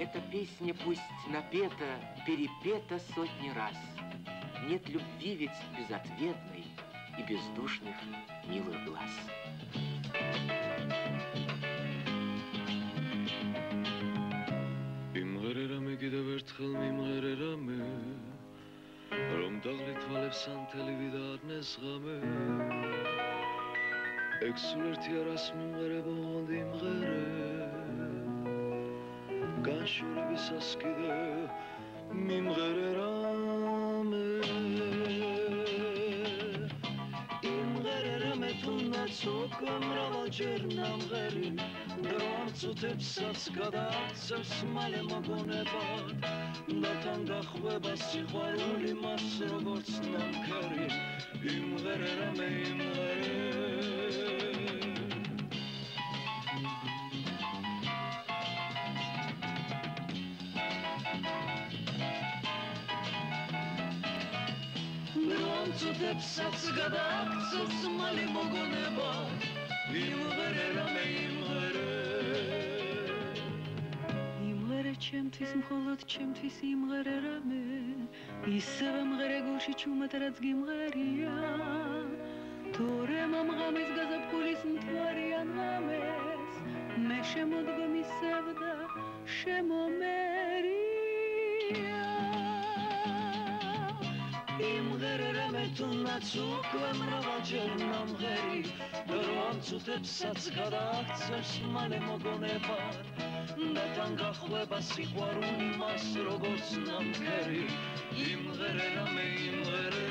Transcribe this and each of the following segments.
Эта песня пусть напета, перепета сотни раз. Нет любви ведь безответной и бездушных милых глаз. Იმღერერამე კიდევ ერთხელ მიმღერერამე რომ დაღლით თვალებს ანთელი და არნეს ღამე ეგ სულ ერთი არას მიმღერებო ღონდი იმღერე განშორებისას კიდე მიმღერერამე იმღერერამე თუნდაც უკვე მრავალჯერ ნამღერი დროამწუთებსაც გადააქცევს მალე მოგონებად და თან გახვება სიყვარული მას როგორც ნამქერი იმღერერამე იმღერე დროამწუთებსაც გადააქცევს მალე მოგონებად იმღერერამე იმღერე ჩემთვის მხოლოდ ჩემთვის იმღერერამე ისევე მღერე გულში ჩუმად რაც გიმღერია თორემ ამ ღამეს გაზაფხულის მთვარიან ღამეს მე შემოდგომ ისევ და შემომერია იმღერერამე თუნდაც უკვე მრავალჯერ ნამღერი დროამწუთებსაც გადააქცევს მალე მოგონებად და თან გახვება სიყვარული მას როგორც ნამქერი იმღერერამე იმღერე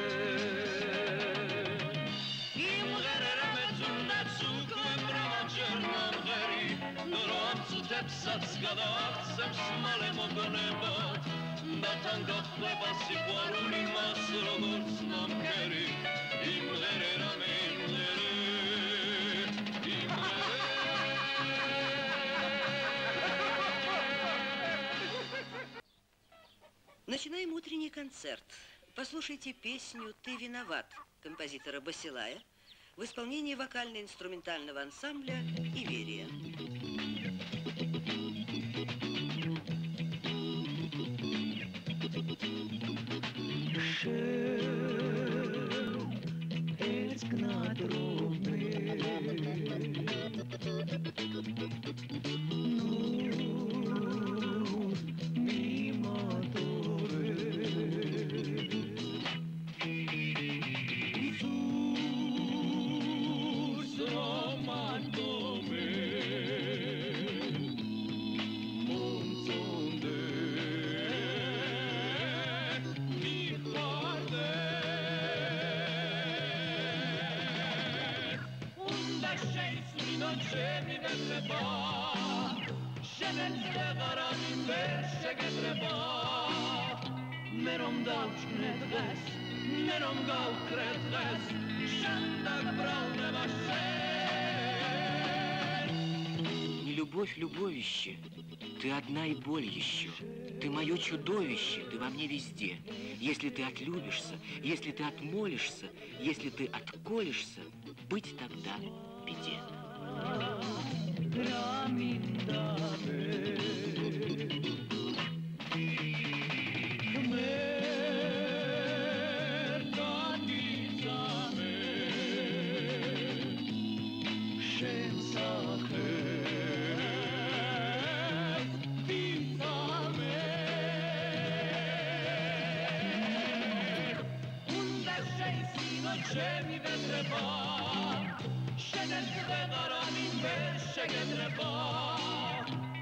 იმღერერამე თუნდაც უკვე მრავალჯერ ნამღერი დროამწუთებსაც გადააქცევს მალე მოგონებად და თან გახვება სიყვარული მას როგორც ნამქერი იმღერერამე იმღერე Начинаем утренний концерт. Послушайте песню «Ты виноват» композитора Басилая в исполнении вокально-инструментального ансамбля «Иверия». Не любовь, любовище, ты одна и боль еще. Ты мое чудовище, ты во мне везде. Если ты отлюбишься, если ты отмолишься, если ты отколешься, быть тогда в беде.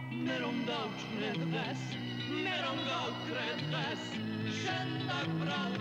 Meron gał kred ges, szenda brał